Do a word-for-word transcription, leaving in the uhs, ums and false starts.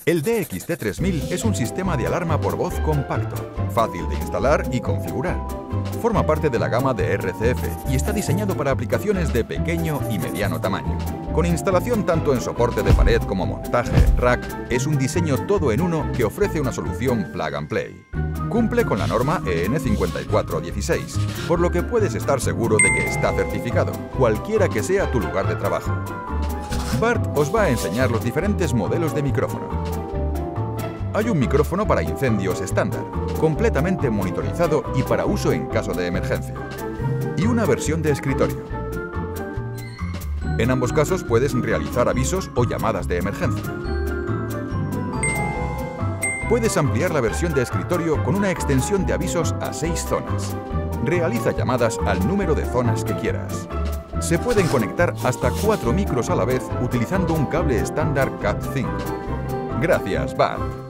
El D X T tres mil es un sistema de alarma por voz compacto, fácil de instalar y configurar. Forma parte de la gama de R C F y está diseñado para aplicaciones de pequeño y mediano tamaño. Con instalación tanto en soporte de pared como montaje rack, es un diseño todo en uno que ofrece una solución plug and play. Cumple con la norma E N cincuenta y cuatro dieciséis, por lo que puedes estar seguro de que está certificado, cualquiera que sea tu lugar de trabajo. Bart os va a enseñar los diferentes modelos de micrófono. Hay un micrófono para incendios estándar, completamente monitorizado y para uso en caso de emergencia. Y una versión de escritorio. En ambos casos puedes realizar avisos o llamadas de emergencia. Puedes ampliar la versión de escritorio con una extensión de avisos a seis zonas. Realiza llamadas al número de zonas que quieras. Se pueden conectar hasta cuatro micros a la vez utilizando un cable estándar Cat cinco. Gracias, Bart.